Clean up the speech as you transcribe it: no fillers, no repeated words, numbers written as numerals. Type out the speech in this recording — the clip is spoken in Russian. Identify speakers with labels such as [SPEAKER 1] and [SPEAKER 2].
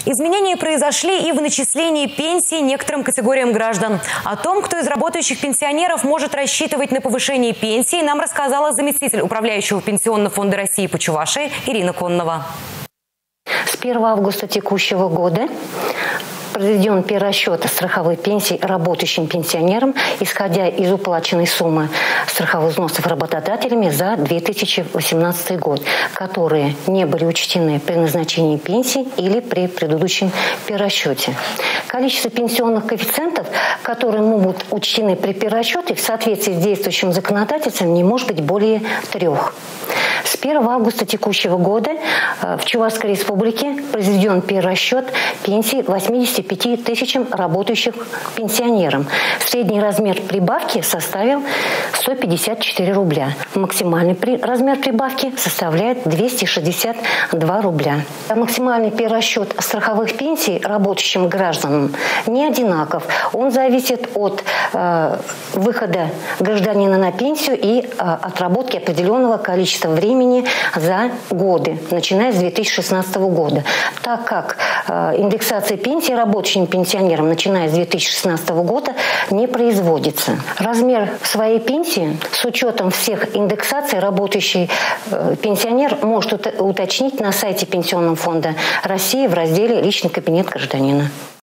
[SPEAKER 1] Изменения произошли и в начислении пенсий некоторым категориям граждан. О том, кто из работающих пенсионеров может рассчитывать на повышение пенсии, нам рассказала заместитель управляющего Пенсионного фонда России по Чувашии Ирина Коннова.
[SPEAKER 2] С 1 августа текущего года произведен перерасчет страховой пенсии работающим пенсионерам, исходя из уплаченной суммы страховых взносов работодателями за 2018 год, которые не были учтены при назначении пенсии или при предыдущем перерасчете. Количество пенсионных коэффициентов, которые могут учтены при перерасчете в соответствии с действующим законодательством, не может быть более 3. С 1 августа текущего года в Чувашской Республике произведен перерасчет пенсии 85 тысячам работающих пенсионерам. Средний размер прибавки составил 154 рубля. Максимальный размер прибавки составляет 262 рубля. Максимальный перерасчет страховых пенсий работающим гражданам не одинаков. Он зависит от выхода гражданина на пенсию и отработки определенного количества времени за годы, начиная с 2016 года. Так как индексация пенсии рабочим пенсионерам, начиная с 2016 года, не производится. Размер своей пенсии с учетом всех индексаций работающий пенсионер может уточнить на сайте Пенсионного фонда России в разделе «Личный кабинет гражданина».